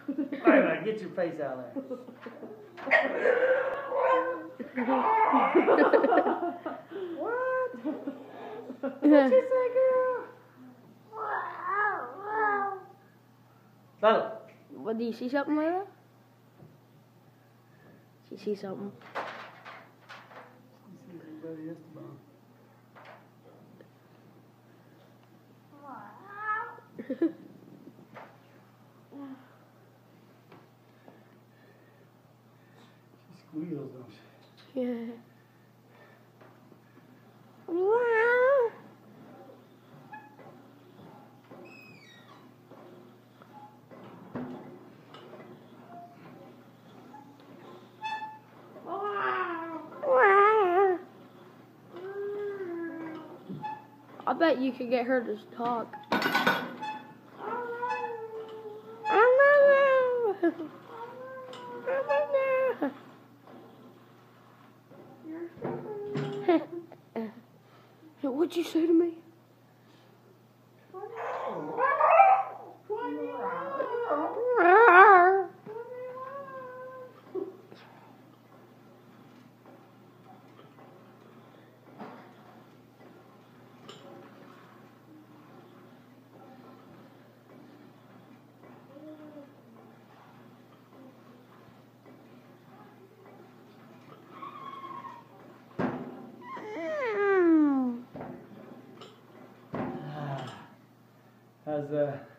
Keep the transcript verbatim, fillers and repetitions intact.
Layla, get your face out of there. What? What'd you say, girl? Layla. What, do you see something, Layla? You see something? You see everybody else tomorrow. She squeals, don't she? Yeah. I bet you could get her to talk. What'd you say to me? How's uh